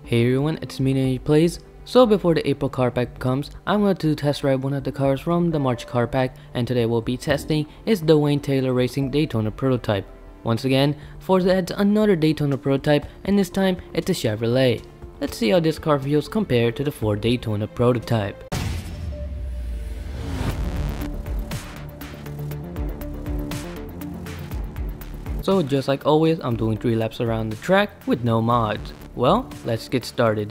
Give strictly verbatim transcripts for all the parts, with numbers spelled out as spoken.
Hey everyone, it's me Nate Plays. So before the April car pack comes, I'm going to test ride one of the cars from the March car pack, and today we'll be testing is the Wayne Taylor Racing Daytona prototype. Once again, Forza adds another Daytona prototype, and this time it's a Chevrolet. Let's see how this car feels compared to the Ford Daytona prototype. So just like always, I'm doing three laps around the track with no mods. Well, let's get started.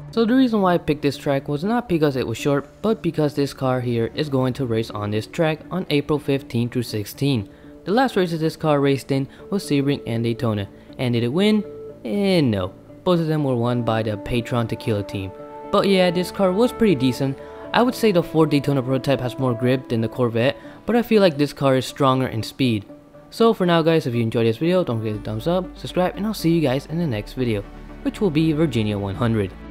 So the reason why I picked this track was not because it was short, but because this car here is going to race on this track on April fifteenth through sixteenth. The last races this car raced in was Sebring and Daytona, and did it win? Eh, no. Both of them were won by the Patron Tequila team. But yeah, this car was pretty decent. I would say the Ford Daytona prototype has more grip than the Corvette, but I feel like this car is stronger in speed. So for now guys, if you enjoyed this video, don't forget to thumbs up, subscribe, and I'll see you guys in the next video, which will be Virginia one hundred.